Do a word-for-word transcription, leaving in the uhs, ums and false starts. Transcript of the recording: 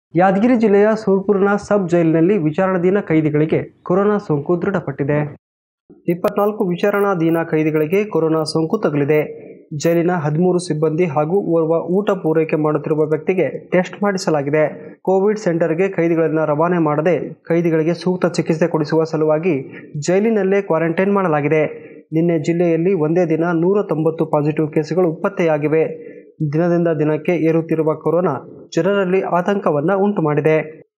ಯಾದಗಿರಿ ಜಿಲ್ಲೆಯ ಸೂರ್ಪುರ್ನ ಸಬ್ ಜೈಲಿನಲ್ಲಿ ವಿಚಾರಣಾಧೀನ ಕೈದಿಗಳಿಗೆ ಕೊರೋನಾ ಸೋಂಕು ದೃಢಪಟ್ಟಿದೆ. ಇಪ್ಪತ್ನಾಲ್ಕು ವಿಚಾರಣಾಧೀನ ಕೈದಿಗಳಿಗೆ ಕೊರೋನಾ ಸೋಂಕು ತಗುಲಿದೆ. ಜೈಲಿನ ಹದಿಮೂರು ಸಿಬ್ಬಂದಿ ಹಾಗೂ ಓರ್ವ ಊಟ ಪೂರೈಕೆ ಮಾಡುತ್ತಿರುವ ವ್ಯಕ್ತಿಗೆ ಟೆಸ್ಟ್ ಮಾಡಿಸಲಾಗಿದೆ. ಕೋವಿಡ್ ಸೆಂಟರ್ಗೆ ಕೈದಿಗಳನ್ನು ರವಾನೆ ಮಾಡದೆ ಕೈದಿಗಳಿಗೆ ಸೂಕ್ತ ಚಿಕಿತ್ಸೆ ಕೊಡಿಸುವ ಸಲುವಾಗಿ ಜೈಲಿನಲ್ಲೇ ಕ್ವಾರಂಟೈನ್ ಮಾಡಲಾಗಿದೆ. ನಿನ್ನೆ ಜಿಲ್ಲೆಯಲ್ಲಿ ಒಂದೇ ದಿನ ನೂರ ತೊಂಬತ್ತು ಪಾಸಿಟಿವ್ ಕೇಸುಗಳು ಪತ್ತೆಯಾಗಿವೆ. ದಿನದಿಂದ ದಿನಕ್ಕೆ ಏರುತ್ತಿರುವ ಕೊರೋನಾ ಜನರಲ್ಲಿ ಆತಂಕವನ್ನು ಉಂಟು ಮಾಡಿದೆ.